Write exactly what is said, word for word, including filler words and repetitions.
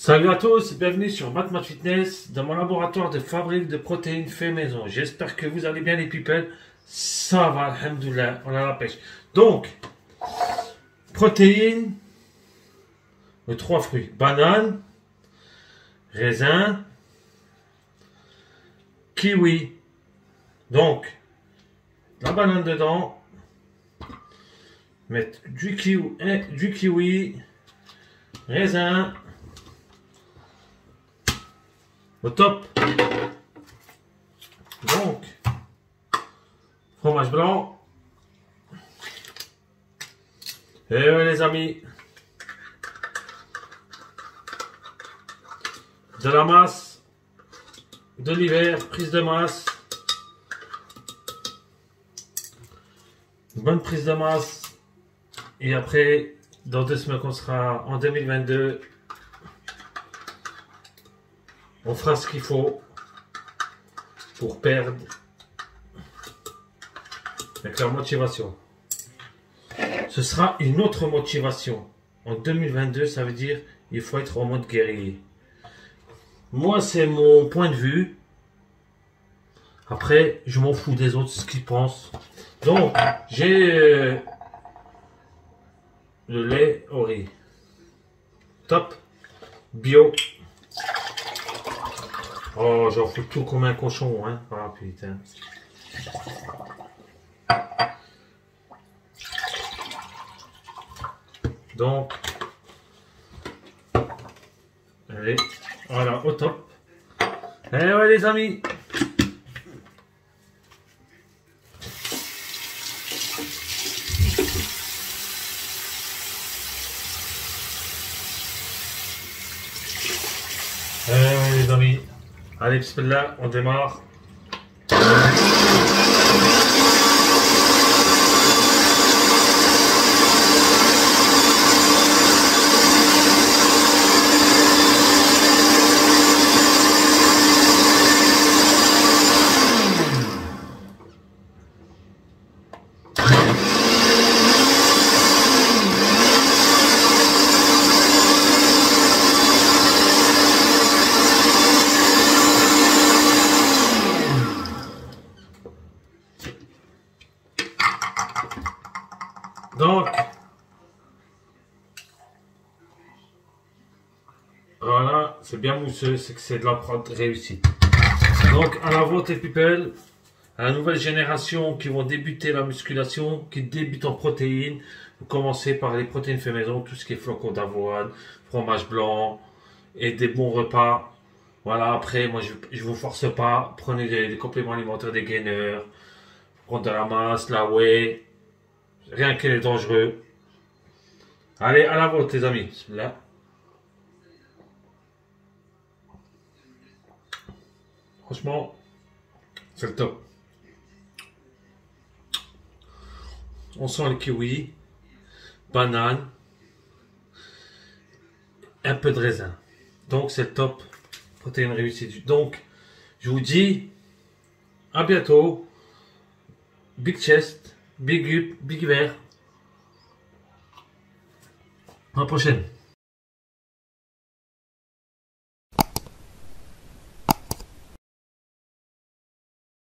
Salut à tous, bienvenue sur MathMath Fitness dans mon laboratoire de fabrique de protéines fait maison. J'espère que vous allez bien les people. Ça va, alhamdoulilah, on a la pêche. Donc, protéines, les trois fruits, banane, raisin, kiwi. Donc, la banane dedans, mettre du kiwi, du kiwi, raisin, au top. Donc, fromage blanc. Et ouais, les amis, de la masse, de l'hiver, prise de masse, une bonne prise de masse. Et après, dans deux semaines, on sera en deux mille vingt-deux. On fera ce qu'il faut pour perdre avec la motivation. Ce sera une autre motivation. En deux mille vingt-deux, ça veut dire il faut être en mode guerrier. Moi, c'est mon point de vue. Après, je m'en fous des autres, ce qu'ils pensent. Donc, j'ai euh, le lait au riz. Top. Bio. Oh, j'en fous tout comme un cochon, hein. Ah, putain. Donc, allez, voilà, au top. Et ouais, les amis. Et ouais, les amis. Allez, bismillah, on démarre. Donc, voilà, c'est bien mousseux, c'est que c'est de la prod réussie. Donc, à la vôtre les people, à la nouvelle génération qui vont débuter la musculation, qui débutent en protéines, vous commencez par les protéines fait maison, tout ce qui est flocons d'avoine, fromage blanc et des bons repas. Voilà, après, moi je ne vous force pas, prenez des, des compléments alimentaires, des gainers, prendre de la masse, la whey. Rien qu'elle est dangereux. Allez, à la vôtre, les amis. Là. Franchement, c'est le top. On sent le kiwi, banane, un peu de raisin. Donc, c'est le top. Protéines réussies. Donc, je vous dis à bientôt. Big chest. Big up, big vert. À la prochaine.